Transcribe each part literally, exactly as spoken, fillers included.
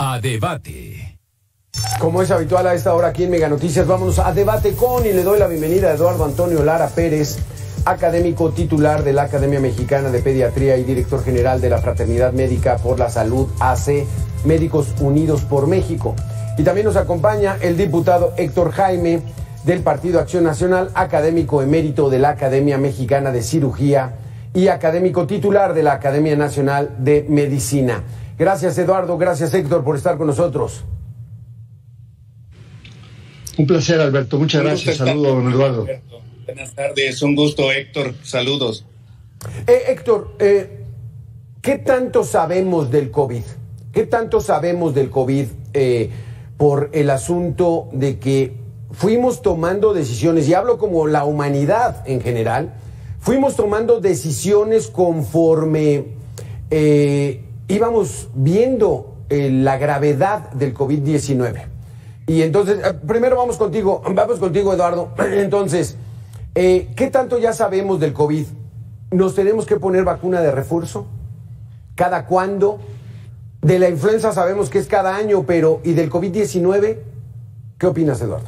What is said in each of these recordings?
A debate. Como es habitual a esta hora aquí en Mega Noticias, vámonos a debate con y le doy la bienvenida a Eduardo Antonio Lara Pérez, académico titular de la Academia Mexicana de Pediatría y director general de la Fraternidad Médica por la Salud A C, Médicos Unidos por México. Y también nos acompaña el diputado Héctor Jaime del Partido Acción Nacional, académico emérito de la Academia Mexicana de Cirugía y académico titular de la Academia Nacional de Medicina. Gracias, Eduardo, gracias, Héctor, por estar con nosotros. Un placer, Alberto. Muchas gracias. Saludos, don Eduardo. Alberto. Buenas tardes. Un gusto, Héctor. Saludos. Eh, Héctor, eh, ¿qué tanto sabemos del COVID? ¿Qué tanto sabemos del COVID eh, por el asunto de que fuimos tomando decisiones, y hablo como la humanidad en general, fuimos tomando decisiones conforme eh, íbamos viendo eh, la gravedad del COVID diecinueve? Y entonces, primero vamos contigo, vamos contigo, Eduardo. Entonces, eh, ¿qué tanto ya sabemos del COVID? ¿Nos tenemos que poner vacuna de refuerzo? ¿Cada cuándo? De la influenza sabemos que es cada año, pero ¿y del COVID diecinueve? ¿Qué opinas, Eduardo?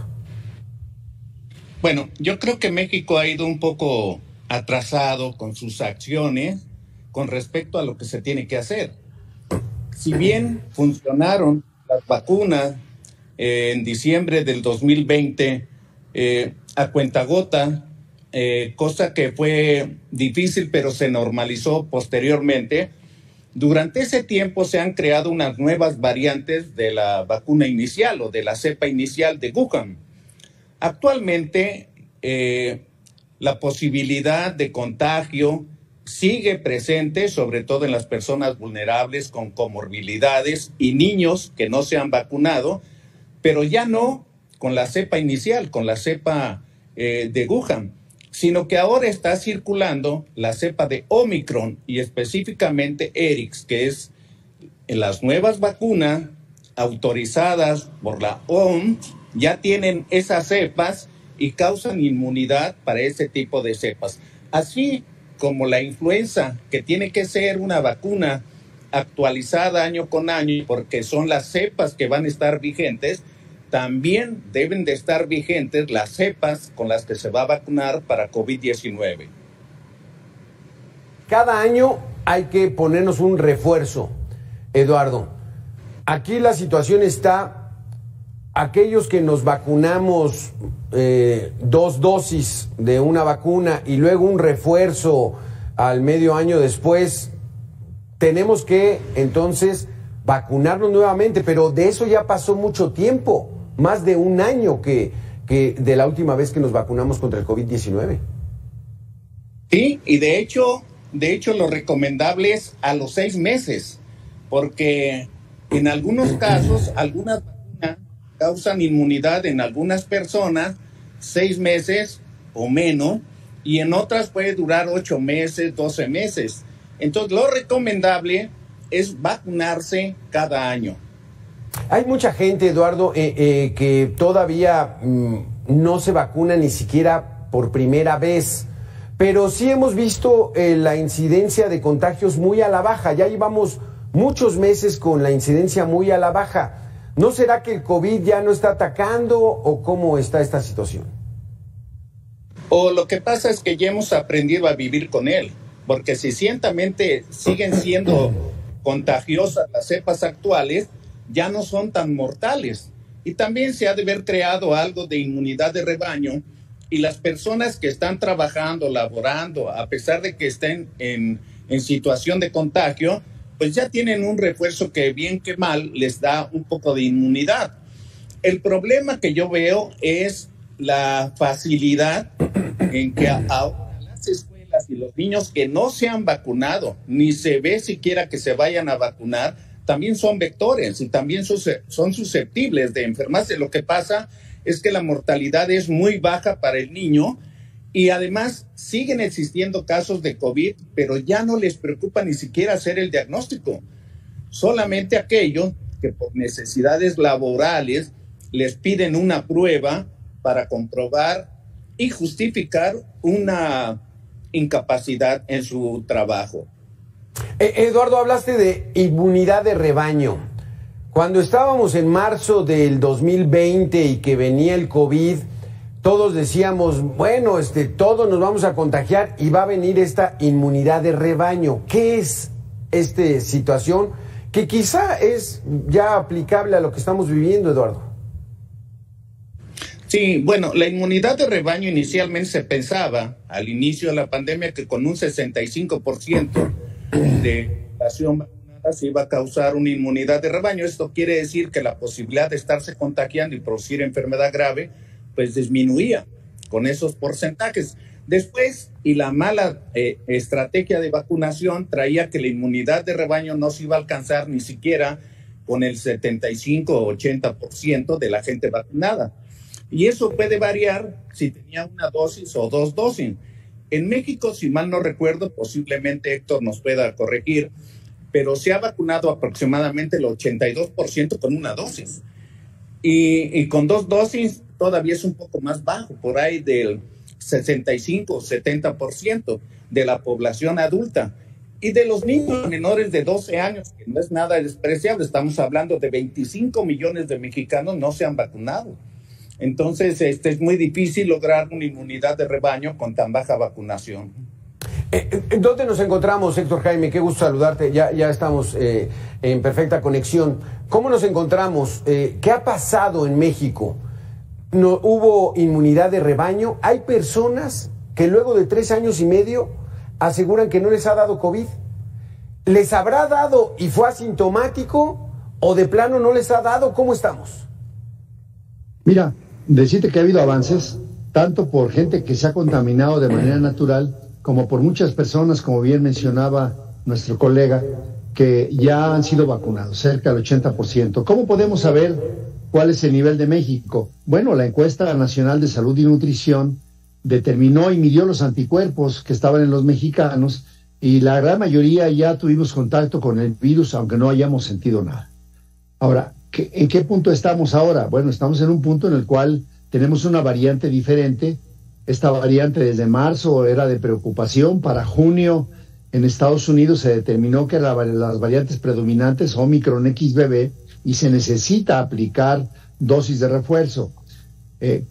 Bueno, yo creo que México ha ido un poco atrasado con sus acciones con respecto a lo que se tiene que hacer. Si bien funcionaron las vacunas, Eh, en diciembre del dos mil veinte, eh, a cuentagota, eh, cosa que fue difícil, pero se normalizó posteriormente. Durante ese tiempo se han creado unas nuevas variantes de la vacuna inicial o de la cepa inicial de Wuhan. Actualmente, eh, la posibilidad de contagio sigue presente, sobre todo en las personas vulnerables con comorbilidades y niños que no se han vacunado, pero ya no con la cepa inicial, con la cepa eh, de Wuhan, sino que ahora está circulando la cepa de Omicron y específicamente Erix, que es en las nuevas vacunas autorizadas por la O M S, ya tienen esas cepas y causan inmunidad para ese tipo de cepas. Así como la influenza, que tiene que ser una vacuna actualizada año con año, porque son las cepas que van a estar vigentes, también deben de estar vigentes las cepas con las que se va a vacunar para COVID diecinueve. Cada año hay que ponernos un refuerzo, Eduardo. Aquí la situación está, aquellos que nos vacunamos eh, dos dosis de una vacuna y luego un refuerzo al medio año después, tenemos que entonces vacunarnos nuevamente, pero de eso ya pasó mucho tiempo. Más de un año que, que de la última vez que nos vacunamos contra el COVID diecinueve. Sí, y de hecho, de hecho lo recomendable es a los seis meses, porque en algunos casos, algunas vacunas causan inmunidad en algunas personas seis meses o menos, y en otras puede durar ocho meses, doce meses. Entonces, lo recomendable es vacunarse cada año. Hay mucha gente, Eduardo, eh, eh, que todavía mm, no se vacuna ni siquiera por primera vez, pero sí hemos visto eh, la incidencia de contagios muy a la baja. Ya llevamos muchos meses con la incidencia muy a la baja. ¿No será que el COVID ya no está atacando o cómo está esta situación? O lo que pasa es que ya hemos aprendido a vivir con él, porque si ciertamente siguen siendo contagiosas las cepas actuales, ya no son tan mortales. Y también se ha de haber creado algo de inmunidad de rebaño, y las personas que están trabajando, laborando, a pesar de que estén en, en situación de contagio, pues ya tienen un refuerzo que bien que mal les da un poco de inmunidad. El problema que yo veo es la facilidad en que ahora las escuelas y los niños que no se han vacunado, ni se ve siquiera que se vayan a vacunar, también son vectores y también son susceptibles de enfermarse. Lo que pasa es que la mortalidad es muy baja para el niño y además siguen existiendo casos de COVID, pero ya no les preocupa ni siquiera hacer el diagnóstico. Solamente aquellos que por necesidades laborales les piden una prueba para comprobar y justificar una incapacidad en su trabajo. Eh, Eduardo, hablaste de inmunidad de rebaño. Cuando estábamos en marzo del dos mil veinte y que venía el COVID, todos decíamos, bueno, este, todos nos vamos a contagiar y va a venir esta inmunidad de rebaño. ¿Qué es esta situación que quizá es ya aplicable a lo que estamos viviendo, Eduardo? Sí, bueno, la inmunidad de rebaño inicialmente se pensaba al inicio de la pandemia que con un sesenta y cinco por ciento de población vacunada se iba a causar una inmunidad de rebaño. Esto quiere decir que la posibilidad de estarse contagiando y producir enfermedad grave pues disminuía con esos porcentajes. Después, y la mala eh, estrategia de vacunación traía que la inmunidad de rebaño no se iba a alcanzar ni siquiera con el setenta y cinco o ochenta por ciento de la gente vacunada. Y eso puede variar si tenía una dosis o dos dosis. En México, si mal no recuerdo, posiblemente Héctor nos pueda corregir, pero se ha vacunado aproximadamente el ochenta y dos por ciento con una dosis. Y, y con dos dosis todavía es un poco más bajo, por ahí del sesenta y cinco o setenta por ciento de la población adulta. Y de los niños menores de doce años, que no es nada despreciable, estamos hablando de veinticinco millones de mexicanos no se han vacunado. Entonces, este, es muy difícil lograr una inmunidad de rebaño con tan baja vacunación. Eh, ¿Dónde nos encontramos, Héctor Jaime? Qué gusto saludarte, ya, ya estamos eh, en perfecta conexión. ¿Cómo nos encontramos? Eh, ¿Qué ha pasado en México? ¿No hubo inmunidad de rebaño? ¿Hay personas que luego de tres años y medio aseguran que no les ha dado COVID? ¿Les habrá dado y fue asintomático o de plano no les ha dado? ¿Cómo estamos? Mira, decirte que ha habido avances, tanto por gente que se ha contaminado de manera natural, como por muchas personas, como bien mencionaba nuestro colega, que ya han sido vacunados, cerca del ochenta por ciento. ¿Cómo podemos saber cuál es el nivel de México? Bueno, la encuesta nacional de salud y nutrición determinó y midió los anticuerpos que estaban en los mexicanos y la gran mayoría ya tuvimos contacto con el virus, aunque no hayamos sentido nada. Ahora, ¿en qué punto estamos ahora? Bueno, estamos en un punto en el cual tenemos una variante diferente. Esta variante desde marzo era de preocupación. Para junio en Estados Unidos se determinó que la, las variantes predominantes Omicron X B B y se necesita aplicar dosis de refuerzo. Eh,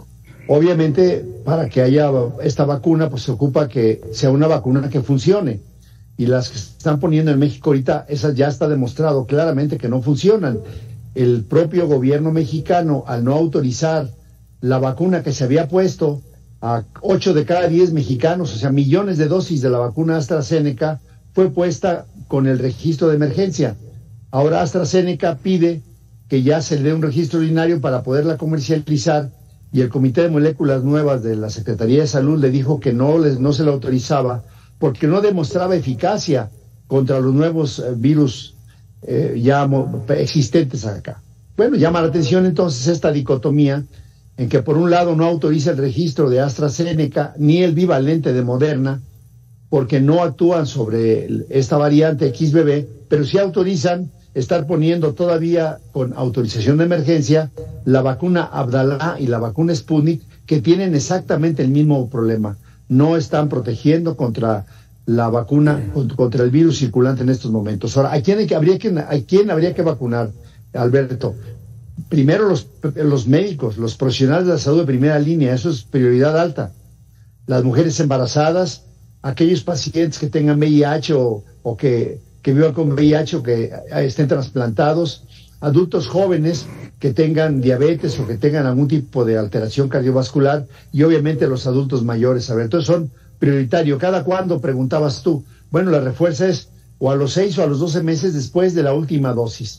obviamente, para que haya esta vacuna, pues se ocupa que sea una vacuna que funcione. Y las que se están poniendo en México ahorita, esas ya está demostrado claramente que no funcionan. El propio gobierno mexicano, al no autorizar la vacuna que se había puesto a ocho de cada diez mexicanos, o sea, millones de dosis de la vacuna AstraZeneca, fue puesta con el registro de emergencia. Ahora AstraZeneca pide que ya se le dé un registro ordinario para poderla comercializar y el Comité de Moléculas Nuevas de la Secretaría de Salud le dijo que no, les, no se la autorizaba porque no demostraba eficacia contra los nuevos eh, virus eh, ya existentes acá. Bueno, llama la atención entonces esta dicotomía en que por un lado no autoriza el registro de AstraZeneca ni el bivalente de Moderna porque no actúan sobre esta variante X B B, pero sí autorizan estar poniendo todavía con autorización de emergencia la vacuna Abdala y la vacuna Sputnik, que tienen exactamente el mismo problema. No están protegiendo contra la vacuna, contra el virus circulante en estos momentos. Ahora, ¿a quién, hay que, habría, que, ¿a quién habría que vacunar, Alberto? Primero los, los médicos, los profesionales de la salud de primera línea, eso es prioridad alta. Las mujeres embarazadas, aquellos pacientes que tengan V I H o, o que, que vivan con V I H o que estén trasplantados, adultos jóvenes que tengan diabetes o que tengan algún tipo de alteración cardiovascular y obviamente los adultos mayores. A ver, entonces son prioritarios. ¿Cada cuándo? Preguntabas tú. Bueno, la refuerza es o a los seis o a los doce meses después de la última dosis.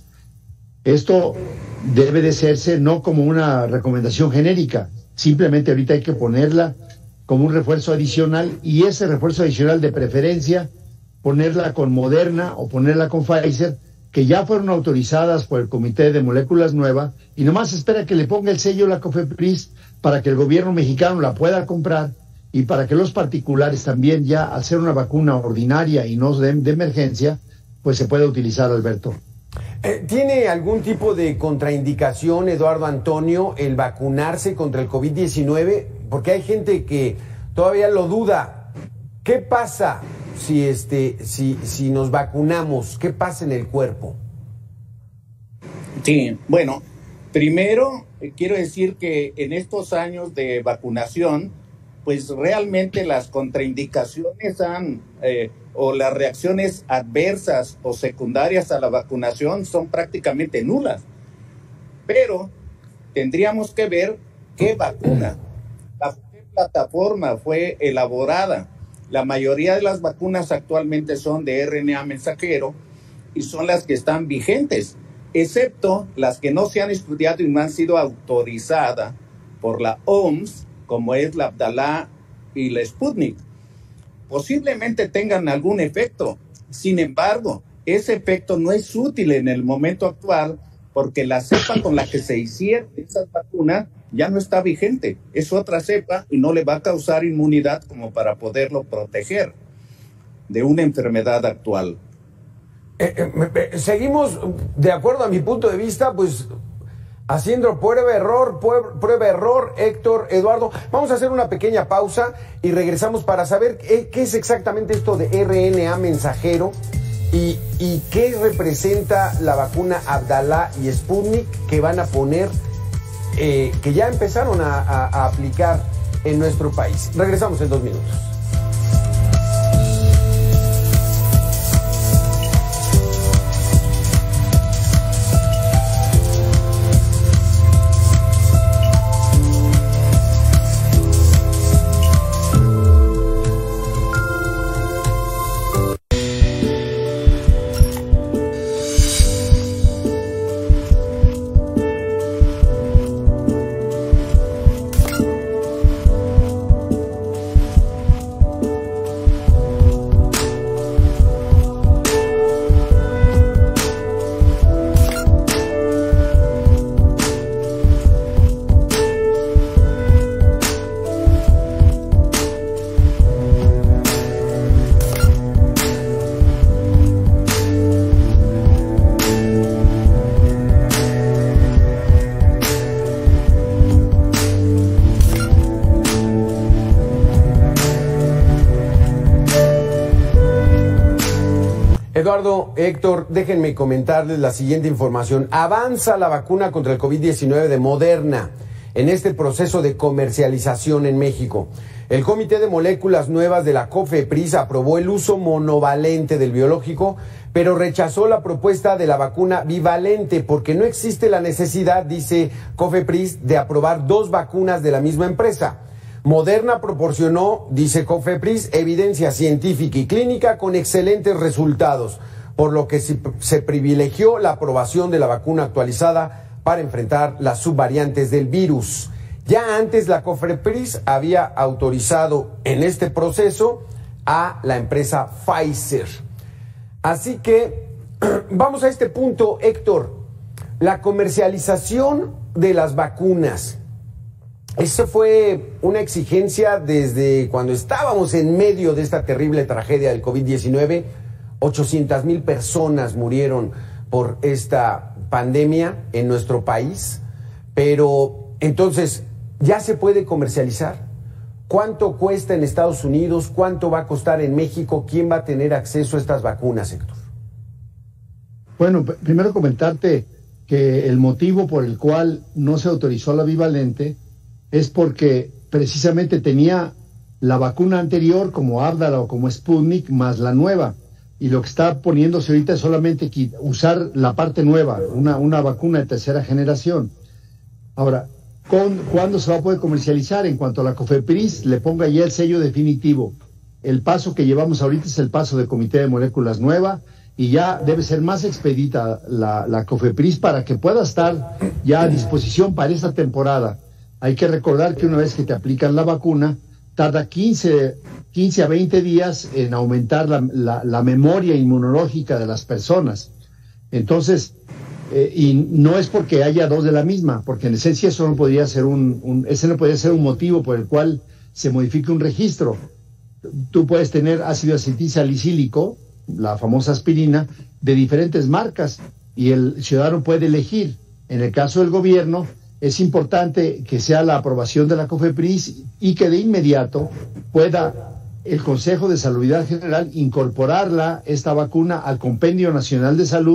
Esto debe de hacerse no como una recomendación genérica, simplemente ahorita hay que ponerla como un refuerzo adicional y ese refuerzo adicional de preferencia ponerla con Moderna o ponerla con Pfizer, que ya fueron autorizadas por el Comité de Moléculas Nuevas y nomás espera que le ponga el sello la COFEPRIS para que el gobierno mexicano la pueda comprar y para que los particulares también ya al ser una vacuna ordinaria y no de, de emergencia, pues se pueda utilizar, Alberto. ¿Tiene algún tipo de contraindicación, Eduardo Antonio, el vacunarse contra el COVID diecinueve? Porque hay gente que todavía lo duda. ¿Qué pasa si, este, si, si nos vacunamos? ¿Qué pasa en el cuerpo? Sí, bueno, primero eh, quiero decir que en estos años de vacunación, pues realmente las contraindicaciones han, eh, o las reacciones adversas o secundarias a la vacunación son prácticamente nulas. Pero tendríamos que ver qué vacuna, bajo qué plataforma fue elaborada. La mayoría de las vacunas actualmente son de R N A mensajero y son las que están vigentes, excepto las que no se han estudiado y no han sido autorizadas por la O M S, como es la Abdala y la Sputnik. Posiblemente tengan algún efecto. Sin embargo, ese efecto no es útil en el momento actual porque la cepa con la que se hicieron esas vacunas ya no está vigente. Es otra cepa y no le va a causar inmunidad como para poderlo proteger de una enfermedad actual. Eh, eh, seguimos, de acuerdo a mi punto de vista, pues haciendo prueba-error, prueba-error, Héctor, Eduardo. Vamos a hacer una pequeña pausa y regresamos para saber qué, qué es exactamente esto de R N A mensajero y, y qué representa la vacuna Abdala y Sputnik que van a poner, eh, que ya empezaron a, a, a aplicar en nuestro país. Regresamos en dos minutos. Eduardo, Héctor, déjenme comentarles la siguiente información. Avanza la vacuna contra el COVID diecinueve de Moderna en este proceso de comercialización en México. El Comité de Moléculas Nuevas de la COFEPRIS aprobó el uso monovalente del biológico, pero rechazó la propuesta de la vacuna bivalente porque no existe la necesidad, dice COFEPRIS, de aprobar dos vacunas de la misma empresa. Moderna proporcionó, dice COFEPRIS, evidencia científica y clínica con excelentes resultados, por lo que se, se privilegió la aprobación de la vacuna actualizada para enfrentar las subvariantes del virus. Ya antes la COFEPRIS había autorizado en este proceso a la empresa Pfizer. Así que vamos a este punto, Héctor. La comercialización de las vacunas. Eso fue una exigencia desde cuando estábamos en medio de esta terrible tragedia del COVID diecinueve. ochocientas mil personas murieron por esta pandemia en nuestro país. Pero entonces, ¿ya se puede comercializar? ¿Cuánto cuesta en Estados Unidos? ¿Cuánto va a costar en México? ¿Quién va a tener acceso a estas vacunas, Héctor? Bueno, primero comentarte que el motivo por el cual no se autorizó la bivalente es porque precisamente tenía la vacuna anterior como Abdala o como Sputnik más la nueva, y lo que está poniéndose ahorita es solamente usar la parte nueva, una, una vacuna de tercera generación. Ahora, ¿con, ¿cuándo se va a poder comercializar? En cuanto a la COFEPRIS le ponga ya el sello definitivo. El paso que llevamos ahorita es el paso del Comité de Moléculas Nueva, y ya debe ser más expedita la, la COFEPRIS para que pueda estar ya a disposición para esta temporada. Hay que recordar que una vez que te aplican la vacuna, tarda quince a veinte días en aumentar la, la, la memoria inmunológica de las personas. Entonces, eh, y no es porque haya dos de la misma, porque en esencia eso no podría ser un, un, ese no podría ser un motivo por el cual se modifique un registro. Tú puedes tener ácido acetilsalicílico, la famosa aspirina, de diferentes marcas, y el ciudadano puede elegir. En el caso del gobierno, es importante que sea la aprobación de la COFEPRIS y que de inmediato pueda el Consejo de Salubridad General incorporarla, esta vacuna, al Compendio Nacional de Salud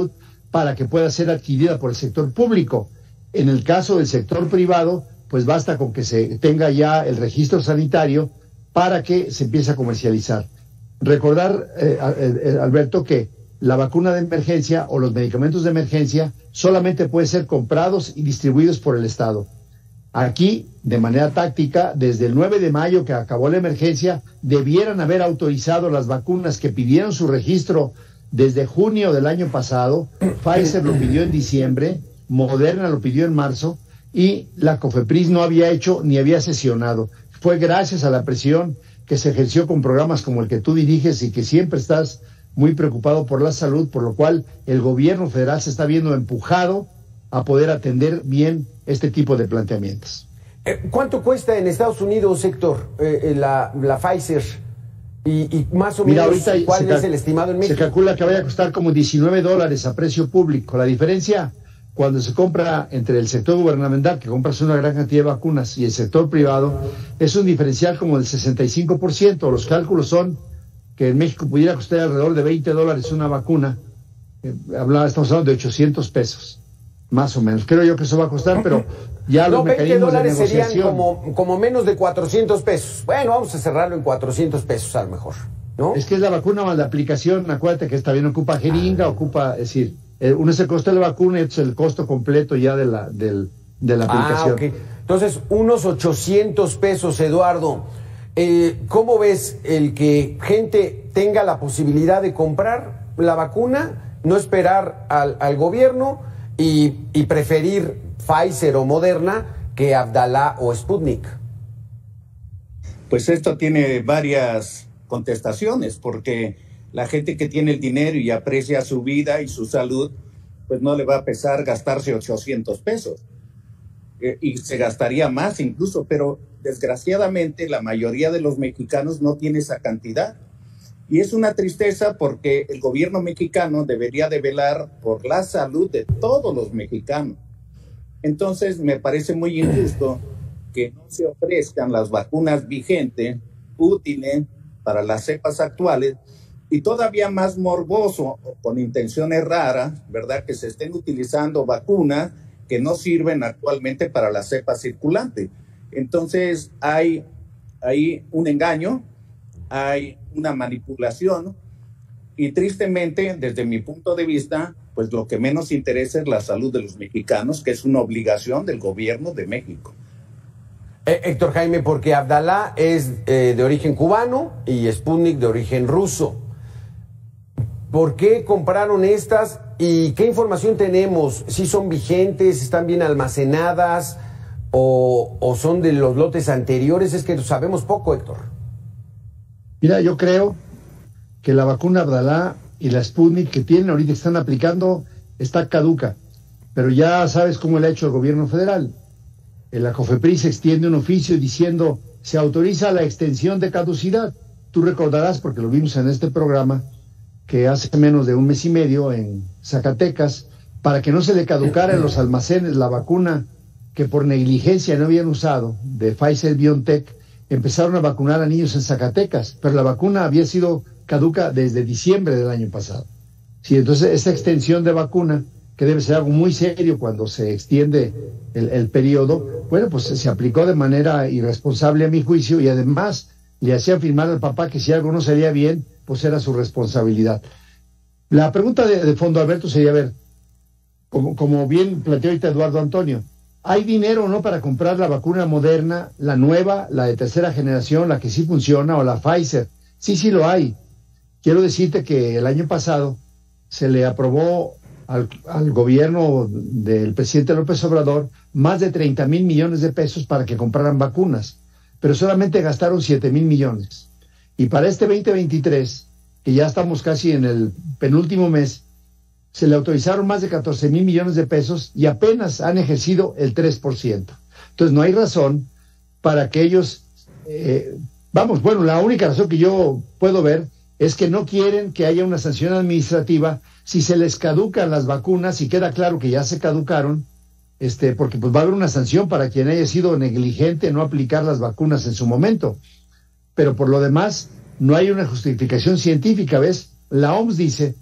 para que pueda ser adquirida por el sector público. En el caso del sector privado, pues basta con que se tenga ya el registro sanitario para que se empiece a comercializar. Recordar, eh, eh, Alberto, que la vacuna de emergencia o los medicamentos de emergencia solamente pueden ser comprados y distribuidos por el Estado. Aquí, de manera táctica, desde el nueve de mayo que acabó la emergencia, debieran haber autorizado las vacunas que pidieron su registro desde junio del año pasado. Pfizer lo pidió en diciembre, Moderna lo pidió en marzo y la COFEPRIS no había hecho ni había sesionado. Fue gracias a la presión que se ejerció con programas como el que tú diriges y que siempre estás muy preocupado por la salud, por lo cual el gobierno federal se está viendo empujado a poder atender bien este tipo de planteamientos. Eh, ¿Cuánto cuesta en Estados Unidos, Héctor, eh, la, la Pfizer? Y, y más o Mira, menos, ahorita ¿cuál se es el estimado en México? Se calcula que vaya a costar como diecinueve dólares a precio público. La diferencia, cuando se compra entre el sector gubernamental, que compras una gran cantidad de vacunas, y el sector privado, es un diferencial como del sesenta y cinco por ciento. Los cálculos son que en México pudiera costar alrededor de veinte dólares una vacuna. Eh, hablaba, estamos hablando de ochocientos pesos. Más o menos. Creo yo que eso va a costar, pero ya los no, mecanismos de negociación... veinte dólares serían como, como menos de cuatrocientos pesos. Bueno, vamos a cerrarlo en cuatrocientos pesos a lo mejor, ¿no? Es que es la vacuna más la aplicación. Acuérdate que esta bien ocupa jeringa, ocupa... Es decir, eh, uno es el costo de la vacuna y otro es el costo completo ya de la, del, de la aplicación. Ah, ok. Entonces, unos ochocientos pesos, Eduardo. Eh, ¿Cómo ves el que gente tenga la posibilidad de comprar la vacuna, no esperar al, al gobierno... Y, y preferir Pfizer o Moderna que Abdala o Sputnik? Pues esto tiene varias contestaciones, porque la gente que tiene el dinero y aprecia su vida y su salud, pues no le va a pesar gastarse ochocientos pesos. Eh, y se gastaría más incluso, pero desgraciadamente la mayoría de los mexicanos no tiene esa cantidad. Y es una tristeza porque el gobierno mexicano debería de velar por la salud de todos los mexicanos. Entonces me parece muy injusto que no se ofrezcan las vacunas vigentes, útiles para las cepas actuales, y todavía más morboso, con intenciones raras, ¿verdad?, que se estén utilizando vacunas que no sirven actualmente para las cepas circulantes. Entonces hay, hay un engaño, hay una manipulación y tristemente, desde mi punto de vista, pues lo que menos interesa es la salud de los mexicanos, que es una obligación del gobierno de México. Eh, Héctor Jaime, porque Abdala es eh, de origen cubano y Sputnik de origen ruso. ¿Por qué compraron estas y qué información tenemos? ¿Si son vigentes, están bien almacenadas o, o son de los lotes anteriores? Es que sabemos poco, Héctor. Mira, yo creo que la vacuna Abdala y la Sputnik que tienen ahorita están aplicando está caduca, pero ya sabes cómo le ha hecho el gobierno federal. La COFEPRIS extiende un oficio diciendo se autoriza la extensión de caducidad. Tú recordarás, porque lo vimos en este programa, que hace menos de un mes y medio en Zacatecas, para que no se le caducara en los almacenes la vacuna que por negligencia no habían usado, de Pfizer-BioNTech, empezaron a vacunar a niños en Zacatecas, pero la vacuna había sido caduca desde diciembre del año pasado. Sí, entonces esta extensión de vacuna, que debe ser algo muy serio cuando se extiende el, el periodo, bueno, pues se aplicó de manera irresponsable a mi juicio y además le hacían firmar al papá que si algo no salía bien, pues era su responsabilidad. La pregunta de, de fondo, Alberto, sería, a ver, como, como bien planteó ahorita Eduardo Antonio, ¿hay dinero o no para comprar la vacuna Moderna, la nueva, la de tercera generación, la que sí funciona, o la Pfizer? Sí, sí lo hay. Quiero decirte que el año pasado se le aprobó al, al gobierno del presidente López Obrador más de treinta mil millones de pesos para que compraran vacunas, pero solamente gastaron siete mil millones. Y para este veinte veintitrés, que ya estamos casi en el penúltimo mes, se le autorizaron más de catorce mil millones de pesos y apenas han ejercido el tres por ciento. Entonces no hay razón para que ellos, eh, vamos, bueno, la única razón que yo puedo ver es que no quieren que haya una sanción administrativa si se les caducan las vacunas y queda claro que ya se caducaron, este, porque pues va a haber una sanción para quien haya sido negligente en no aplicar las vacunas en su momento. Pero por lo demás, no hay una justificación científica, ¿ves? La O M S dice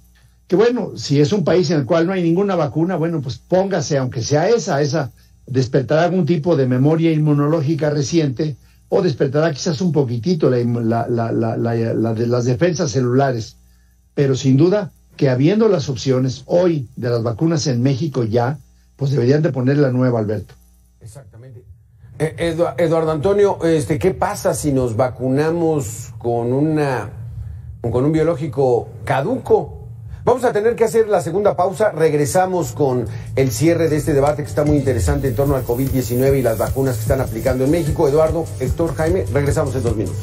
que bueno, si es un país en el cual no hay ninguna vacuna, bueno, pues póngase, aunque sea esa, esa despertará algún tipo de memoria inmunológica reciente, o despertará quizás un poquitito la, la, la, la, la, la de las defensas celulares. Pero sin duda que habiendo las opciones hoy de las vacunas en México ya, pues deberían de poner la nueva, Alberto. Exactamente. Eh, Edu, Eduardo Antonio, este, ¿qué pasa si nos vacunamos con una con un biológico caduco? Vamos a tener que hacer la segunda pausa. Regresamos con el cierre de este debate que está muy interesante en torno al COVID diecinueve y las vacunas que están aplicando en México. Eduardo, Héctor, Jaime, regresamos en dos minutos.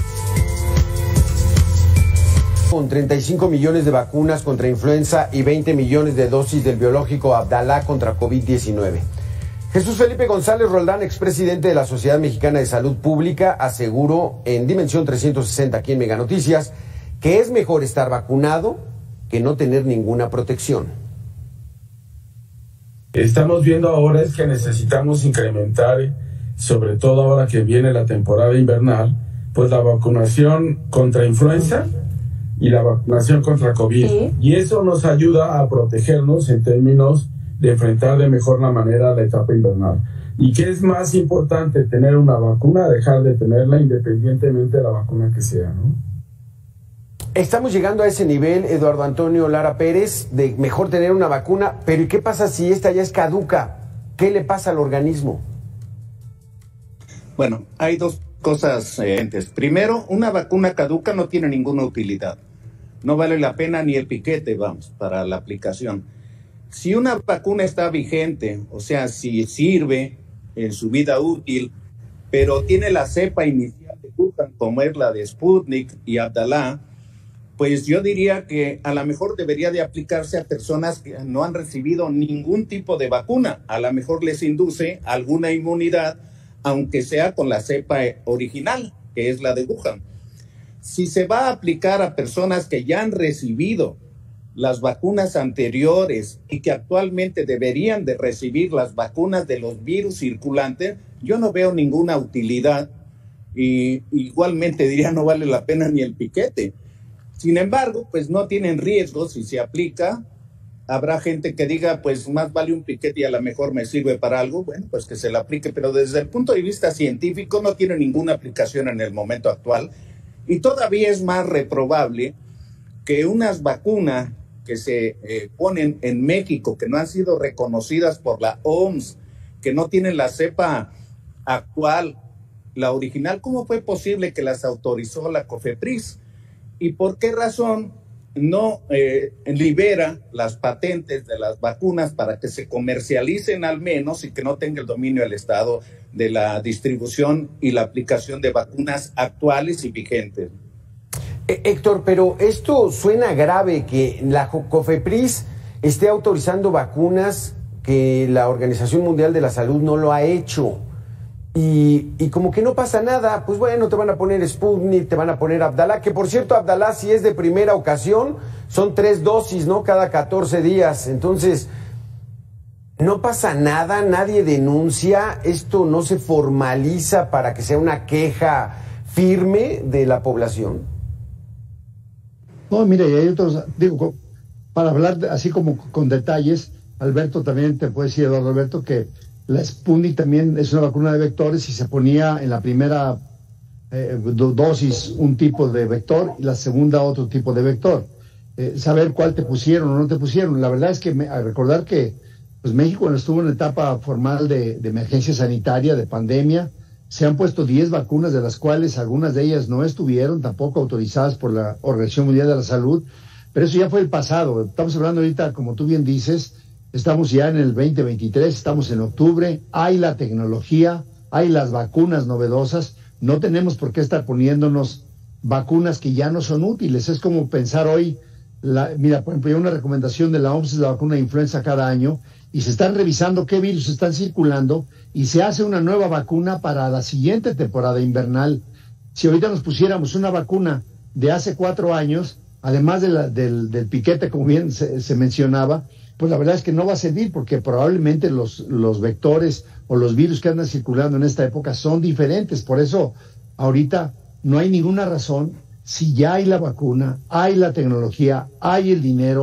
Con treinta y cinco millones de vacunas contra influenza y veinte millones de dosis del biológico Abdalá contra COVID diecinueve. Jesús Felipe González Roldán, expresidente de la Sociedad Mexicana de Salud Pública, aseguró en Dimensión trescientos sesenta aquí en Mega Noticias que es mejor estar vacunado que no tener ninguna protección. Estamos viendo ahora es que necesitamos incrementar, sobre todo ahora que viene la temporada invernal, pues la vacunación contra influenza y la vacunación contra COVID. Sí. Y eso nos ayuda a protegernos en términos de enfrentar de mejor la manera la etapa invernal. ¿Y qué es más importante, tener una vacuna, dejar de tenerla independientemente de la vacuna que sea, ¿no? Estamos llegando a ese nivel, Eduardo Antonio Lara Pérez, de mejor tener una vacuna, pero ¿y qué pasa si esta ya es caduca? ¿Qué le pasa al organismo? Bueno, hay dos cosas eh, Primero, una vacuna caduca no tiene ninguna utilidad. No vale la pena ni el piquete, vamos, para la aplicación. Si una vacuna está vigente, o sea, si sirve en su vida útil, pero tiene la cepa inicial de Wuhan, como es la de Sputnik y Abdalá, pues yo diría que a lo mejor debería de aplicarse a personas que no han recibido ningún tipo de vacuna. A lo mejor les induce alguna inmunidad, aunque sea con la cepa original, que es la de Wuhan. Si se va a aplicar a personas que ya han recibido las vacunas anteriores y que actualmente deberían de recibir las vacunas de los virus circulantes, yo no veo ninguna utilidad y igualmente diría no vale la pena ni el piquete. Sin embargo, pues no tienen riesgo si se aplica. Habrá gente que diga, pues más vale un piquete y a lo mejor me sirve para algo. Bueno, pues que se lo aplique, pero desde el punto de vista científico no tiene ninguna aplicación en el momento actual. Y todavía es más reprobable que unas vacunas que se eh, ponen en México, que no han sido reconocidas por la O M S, que no tienen la cepa actual, la original, ¿cómo fue posible que las autorizó la COFEPRIS? ¿Y por qué razón no eh, libera las patentes de las vacunas para que se comercialicen al menos y que no tenga el dominio del Estado de la distribución y la aplicación de vacunas actuales y vigentes? Eh, Héctor, pero esto suena grave, que la COFEPRIS esté autorizando vacunas que la Organización Mundial de la Salud no lo ha hecho. Y, y como que no pasa nada, pues bueno, te van a poner Sputnik, te van a poner Abdalá, que por cierto, Abdalá, si es de primera ocasión, son tres dosis, ¿no? Cada catorce días. Entonces, no pasa nada, nadie denuncia, esto no se formaliza para que sea una queja firme de la población. No, mire, y hay otros, digo, para hablar así como con detalles, Alberto, también te puede decir, Eduardo Alberto, que la Sputnik también es una vacuna de vectores y se ponía en la primera eh, dosis un tipo de vector y la segunda otro tipo de vector. Eh, saber cuál te pusieron o no te pusieron. La verdad es que me, a recordar que pues México cuando estuvo en la etapa formal de, de emergencia sanitaria, de pandemia, se han puesto diez vacunas, de las cuales algunas de ellas no estuvieron tampoco autorizadas por la Organización Mundial de la Salud, pero eso ya fue el pasado. Estamos hablando ahorita, como tú bien dices, estamos ya en el veinte veintitrés, estamos en octubre, hay la tecnología, hay las vacunas novedosas, no tenemos por qué estar poniéndonos vacunas que ya no son útiles. Es como pensar hoy, la, mira, por ejemplo, hay una recomendación de la O M S es la vacuna de influenza cada año, y se están revisando qué virus están circulando, y se hace una nueva vacuna para la siguiente temporada invernal. Si ahorita nos pusiéramos una vacuna de hace cuatro años, además de la, del, del piquete, como bien se, se mencionaba, pues la verdad es que no va a servir, porque probablemente los, los vectores o los virus que andan circulando en esta época son diferentes. Por eso ahorita no hay ninguna razón, si ya hay la vacuna, hay la tecnología, hay el dinero,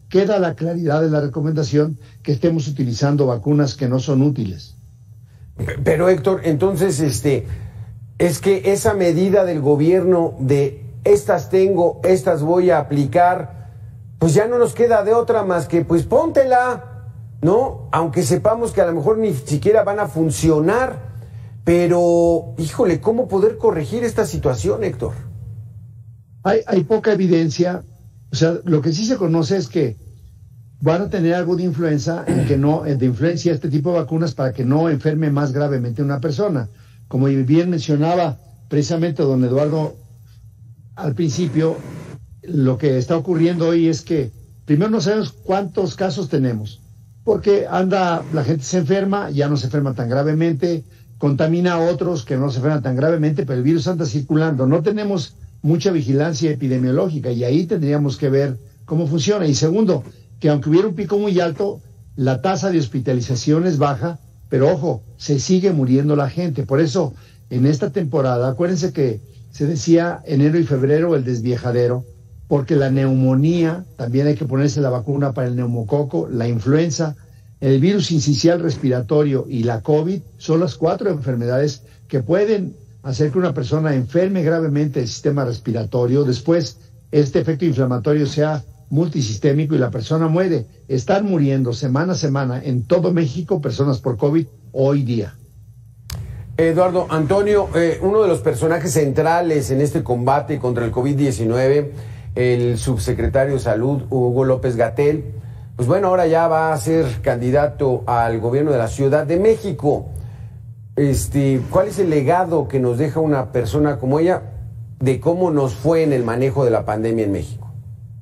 queda la claridad de la recomendación que estemos utilizando vacunas que no son útiles. Pero Héctor, entonces, este, es que esa medida del gobierno de estas tengo, estas voy a aplicar, pues ya no nos queda de otra más que pues póntela, ¿no? Aunque sepamos que a lo mejor ni siquiera van a funcionar, pero, híjole, ¿cómo poder corregir esta situación, Héctor? Hay, hay poca evidencia, o sea, lo que sí se conoce es que van a tener algo de influencia, en que no, de influencia este tipo de vacunas para que no enferme más gravemente una persona. Como bien mencionaba precisamente don Eduardo al principio, lo que está ocurriendo hoy es que primero no sabemos cuántos casos tenemos, porque anda, la gente se enferma, ya no se enferma tan gravemente, contamina a otros que no se enferman tan gravemente, pero el virus anda circulando. No tenemos mucha vigilancia epidemiológica y ahí tendríamos que ver cómo funciona. Y segundo, que aunque hubiera un pico muy alto, la tasa de hospitalización es baja, pero ojo, se sigue muriendo la gente. Por eso, en esta temporada, acuérdense que se decía enero y febrero el desviejadero, porque la neumonía, también hay que ponerse la vacuna para el neumococo, la influenza, el virus sincicial respiratorio y la COVID son las cuatro enfermedades que pueden hacer que una persona enferme gravemente el sistema respiratorio, después este efecto inflamatorio sea multisistémico y la persona muere. Están muriendo semana a semana en todo México personas por COVID hoy día. Eduardo, Antonio, eh, uno de los personajes centrales en este combate contra el COVID diecinueve, el subsecretario de Salud, Hugo López-Gatell, pues bueno, ahora ya va a ser candidato al gobierno de la Ciudad de México. Este, ¿cuál es el legado que nos deja una persona como ella de cómo nos fue en el manejo de la pandemia en México?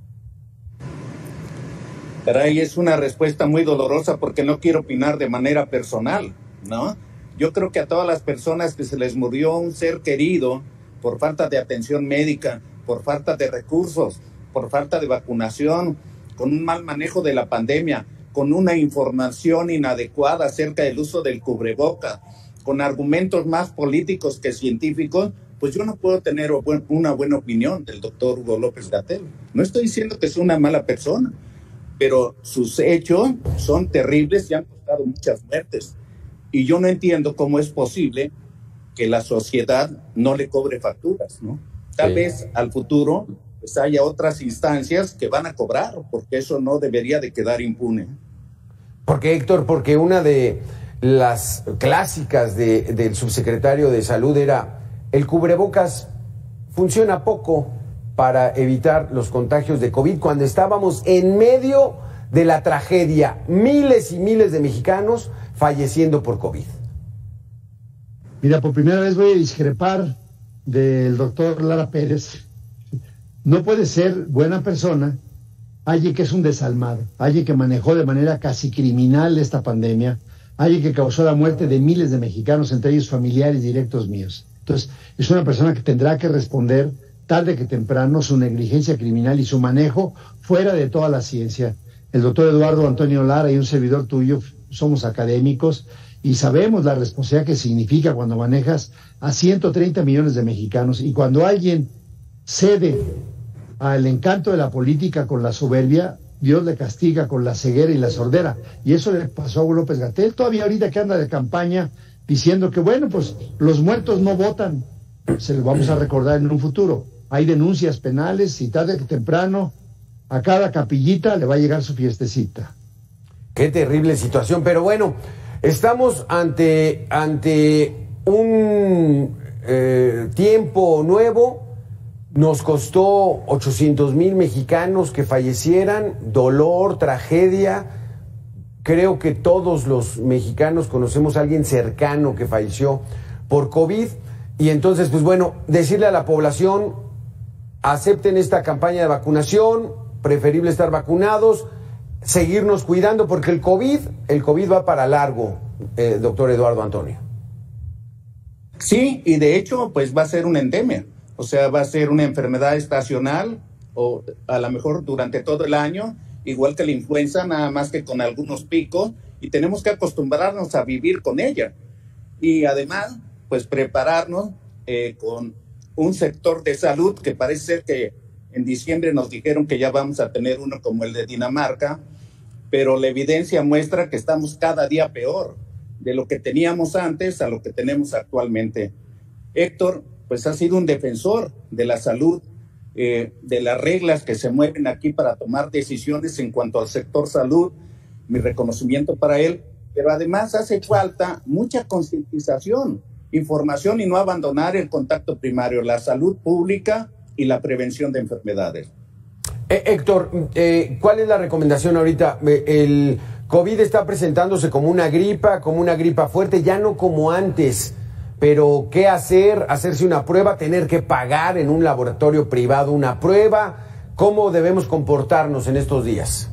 Caray, es una respuesta muy dolorosa porque no quiero opinar de manera personal, ¿no? Yo creo que a todas las personas que se les murió un ser querido por falta de atención médica, por falta de recursos, por falta de vacunación, con un mal manejo de la pandemia, con una información inadecuada acerca del uso del cubreboca, con argumentos más políticos que científicos, pues yo no puedo tener una buena opinión del doctor Hugo López-Gatell. No estoy diciendo que es una mala persona, pero sus hechos son terribles y han costado muchas muertes. Y yo no entiendo cómo es posible que la sociedad no le cobre facturas, ¿no? Tal sí. vez al futuro pues haya otras instancias que van a cobrar, porque eso no debería de quedar impune. Porque, Héctor, porque una de las clásicas de, del subsecretario de Salud era el cubrebocas funciona poco para evitar los contagios de COVID cuando estábamos en medio de la tragedia, miles y miles de mexicanos falleciendo por COVID. Mira, por primera vez voy a discrepar del doctor Lara Pérez. No puede ser buena persona alguien que es un desalmado, alguien que manejó de manera casi criminal esta pandemia, alguien que causó la muerte de miles de mexicanos, entre ellos familiares directos míos. Entonces, es una persona que tendrá que responder tarde que temprano su negligencia criminal y su manejo fuera de toda la ciencia. El doctor Eduardo Antonio Lara y un servidor tuyo somos académicos y sabemos la responsabilidad que significa cuando manejas a ciento treinta millones de mexicanos y cuando alguien cede al encanto de la política con la soberbia, Dios le castiga con la ceguera y la sordera. Y eso le pasó a Hugo López-Gatell, todavía ahorita que anda de campaña diciendo que bueno, pues los muertos no votan, se lo vamos a recordar en un futuro. Hay denuncias penales y tarde que temprano a cada capillita le va a llegar su fiestecita. Qué terrible situación, pero bueno, estamos ante, ante un eh, tiempo nuevo. Nos costó ochocientos mil mexicanos que fallecieran, dolor, tragedia. Creo que todos los mexicanos conocemos a alguien cercano que falleció por COVID. Y entonces, pues bueno, decirle a la población, acepten esta campaña de vacunación, preferible estar vacunados, seguirnos cuidando, porque el COVID, el COVID va para largo, eh, doctor Eduardo Antonio. Sí, y de hecho, pues va a ser una endemia. O sea, va a ser una enfermedad estacional o a lo mejor durante todo el año, igual que la influenza, nada más que con algunos picos, y tenemos que acostumbrarnos a vivir con ella. Y además, pues prepararnos eh, con un sector de salud que parece ser que En diciembre nos dijeron que ya vamos a tener uno como el de Dinamarca, pero la evidencia muestra que estamos cada día peor de lo que teníamos antes a lo que tenemos actualmente. Héctor, pues ha sido un defensor de la salud, eh, de las reglas que se mueven aquí para tomar decisiones en cuanto al sector salud. Mi reconocimiento para él, pero además hace falta mucha concientización, información y no abandonar el contacto primario, la salud pública y la prevención de enfermedades. Eh, Héctor, eh, ¿cuál es la recomendación ahorita? El COVID está presentándose como una gripa, como una gripa fuerte, ya no como antes, pero ¿qué hacer? ¿Hacerse una prueba? ¿Tener que pagar en un laboratorio privado una prueba? ¿Cómo debemos comportarnos en estos días?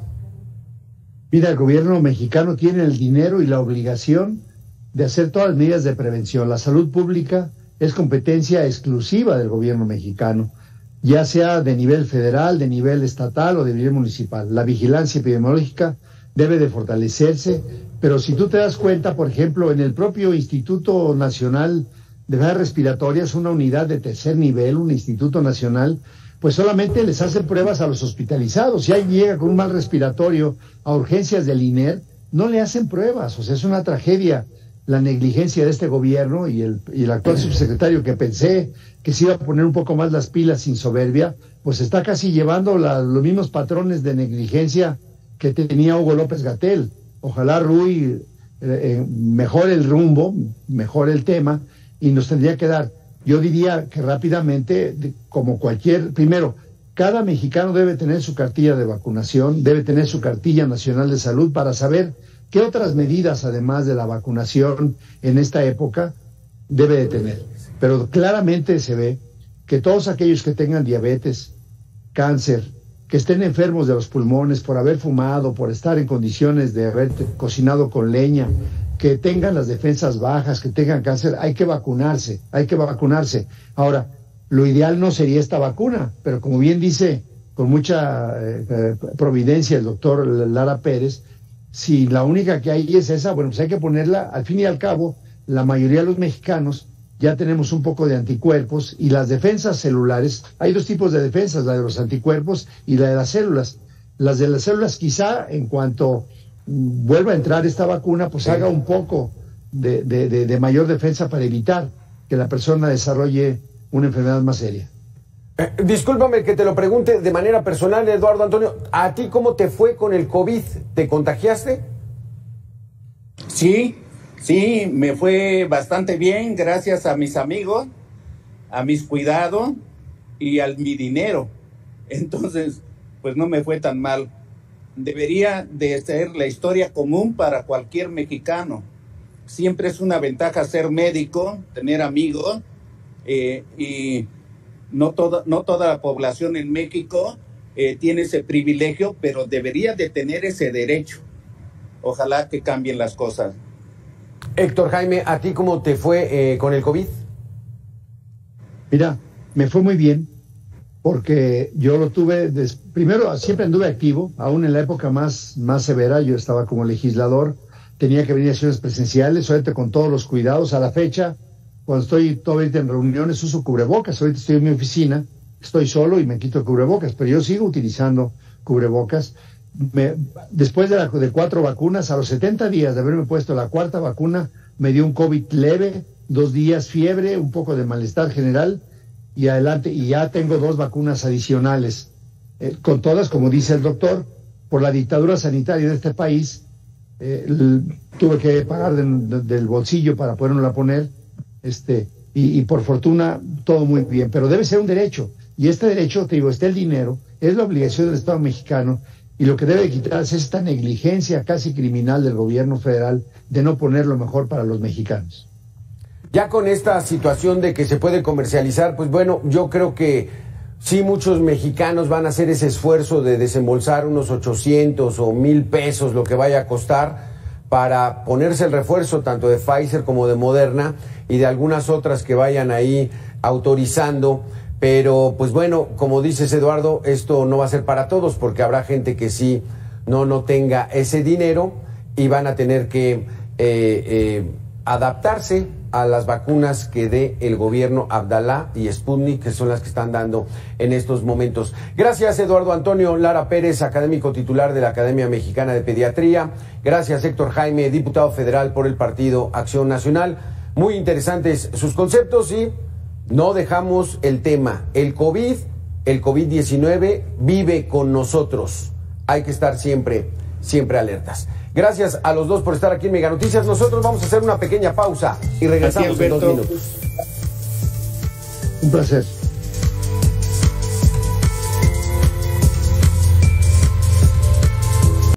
Mira, el gobierno mexicano tiene el dinero y la obligación de hacer todas las medidas de prevención. La salud pública es competencia exclusiva del gobierno mexicano, ya sea de nivel federal, de nivel estatal o de nivel municipal. La vigilancia epidemiológica debe de fortalecerse, pero si tú te das cuenta, por ejemplo, en el propio Instituto Nacional de Enfermedades Respiratorias, una unidad de tercer nivel, un instituto nacional, pues solamente les hacen pruebas a los hospitalizados. Si alguien llega con un mal respiratorio a urgencias del I N E R, no le hacen pruebas. O sea, es una tragedia la negligencia de este gobierno y el, y el actual subsecretario, que pensé que se iba a poner un poco más las pilas sin soberbia, pues está casi llevando la, los mismos patrones de negligencia que tenía Hugo López-Gatell. Ojalá Rui eh, eh, mejore el rumbo, mejore el tema, y nos tendría que dar, yo diría que rápidamente, como cualquier, primero, cada mexicano debe tener su cartilla de vacunación, debe tener su cartilla nacional de salud para saber qué otras medidas, además de la vacunación en esta época, debe de tener. Pero claramente se ve que todos aquellos que tengan diabetes, cáncer, que estén enfermos de los pulmones por haber fumado, por estar en condiciones de haber cocinado con leña, que tengan las defensas bajas, que tengan cáncer, hay que vacunarse, hay que vacunarse. Ahora, lo ideal no sería esta vacuna, pero como bien dice con mucha eh, providencia el doctor Lara Pérez, si la única que hay es esa, bueno, pues hay que ponerla. Al fin y al cabo, la mayoría de los mexicanos ya tenemos un poco de anticuerpos, y las defensas celulares, hay dos tipos de defensas, la de los anticuerpos y la de las células. Las de las células, quizá en cuanto vuelva a entrar esta vacuna, pues haga un poco de, de, de, de mayor defensa para evitar que la persona desarrolle una enfermedad más seria. Eh, discúlpame que te lo pregunte de manera personal, Eduardo Antonio. ¿A ti cómo te fue con el COVID? ¿Te contagiaste? Sí, sí, me fue bastante bien gracias a mis amigos, a mis cuidados y a mi dinero. Entonces, pues no me fue tan mal. Debería de ser la historia común para cualquier mexicano. Siempre es una ventaja ser médico, tener amigos, eh, y no toda, no toda la población en México eh, tiene ese privilegio, pero debería de tener ese derecho. Ojalá que cambien las cosas. Héctor Jaime, ¿a ti cómo te fue eh, con el COVID? Mira, me fue muy bien, porque yo lo tuve, des... primero siempre anduve activo, aún en la época más, más severa. Yo estaba como legislador, tenía que venir a sesiones presenciales, ahorita con todos los cuidados. A la fecha, cuando estoy todavía en reuniones, uso cubrebocas. Ahorita estoy en mi oficina, estoy solo y me quito el cubrebocas, pero yo sigo utilizando cubrebocas. Me, después de, la, de cuatro vacunas, a los setenta días de haberme puesto la cuarta vacuna, me dio un COVID leve, dos días fiebre, un poco de malestar general, y adelante, y ya tengo dos vacunas adicionales, eh, con todas, como dice el doctor, por la dictadura sanitaria de este país, eh, l, tuve que pagar de, de, del bolsillo para poderla poner, este, y, y por fortuna todo muy bien, pero debe ser un derecho, y este derecho, te digo, está el dinero, es la obligación del Estado mexicano, y lo que debe quitarse es esta negligencia casi criminal del gobierno federal de no poner lo mejor para los mexicanos. Ya con esta situación de que se puede comercializar, pues bueno, yo creo que sí, muchos mexicanos van a hacer ese esfuerzo de desembolsar unos ochocientos o mil pesos, lo que vaya a costar, para ponerse el refuerzo tanto de Pfizer como de Moderna y de algunas otras que vayan ahí autorizando. Pero pues bueno, como dices, Eduardo, esto no va a ser para todos, porque habrá gente que sí no, no tenga ese dinero y van a tener que eh, eh, adaptarse a las vacunas que dé el gobierno Abdalá y Sputnik, que son las que están dando en estos momentos. Gracias, Eduardo Antonio Lara Pérez, académico titular de la Academia Mexicana de Pediatría. Gracias, Héctor Jaime, diputado federal por el Partido Acción Nacional. Muy interesantes sus conceptos y no dejamos el tema. El COVID, el COVID diecinueve vive con nosotros. Hay que estar siempre, siempre alertas. Gracias a los dos por estar aquí en Mega Noticias. Nosotros vamos a hacer una pequeña pausa y regresamos en dos minutos. Un placer.